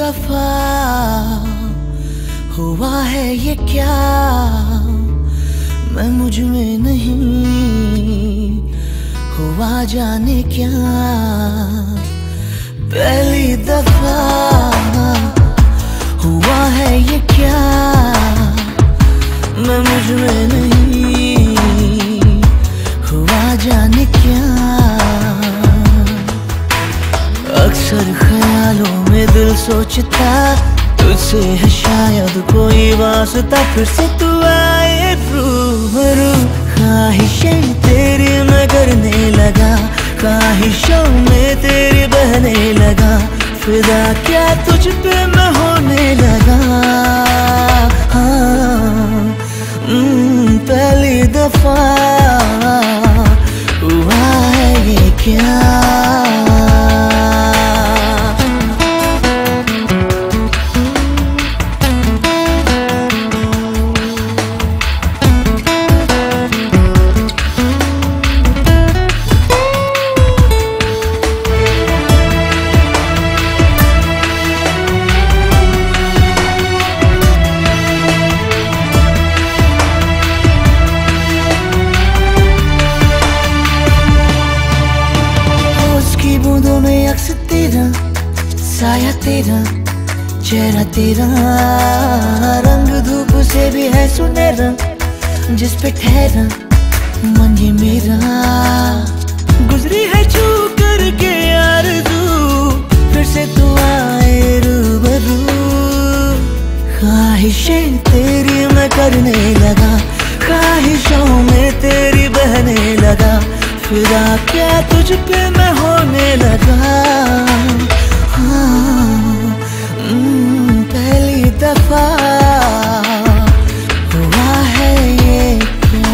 दफा हुआ है ये क्या, मैं मुझ में नहीं हुआ जाने क्या। पहली दफा हुआ है ये क्या, मैं मुझ में नहीं हुआ जाने क्या। अक्सर ख्यालों में दिल सोचता तुझसे है शायद कोई वास्ता, फिर से तू आए रूबरू। ख्वाहिशें तेरी मैं करने लगा, ख्वाहिशों में तेरी बहने लगा, फिदा क्या तुझ पे मैं होने लगा। हाँ, पहली दफा हुआ है ये क्या। अक्स तेरा, साया तेरा, चेहरा तेरा, रंग धूप से भी है सुनहरा, जिस पे ठहरा मन ये मेरा। गुजरी है छू करके आरज़ू, फिर से तू आए रूबरू। ख्वाहिशें तेरी मैं करने लगा, ख्वाहिशों में तेरी बहने लगा, फिदा क्या तुझ पे मैं होने लगा। हाँ, पहली दफा हुआ है ये क्या।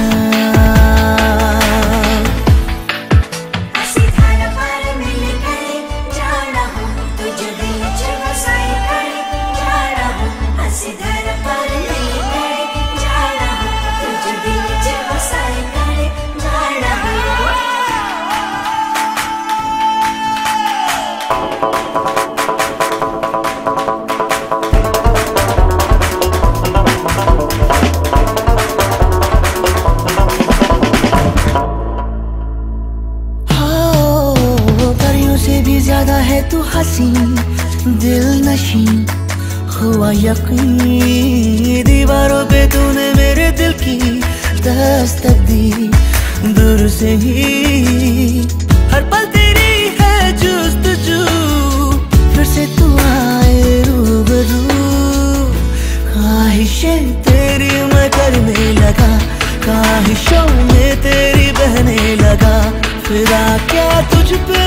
ज्यादा है तू हसीन, दिल नशीन हुआ यकीन। दीवारों पे तूने मेरे दिल की दस्तक दी, दूर से ही हर पल तेरी है जुस्तजू, फिर से तू आए रूबरू। ख्वाहिशें तेरी मैं करने लगा, ख्वाहिशों में तेरी बहने लगा, फिदा क्या तुझ पे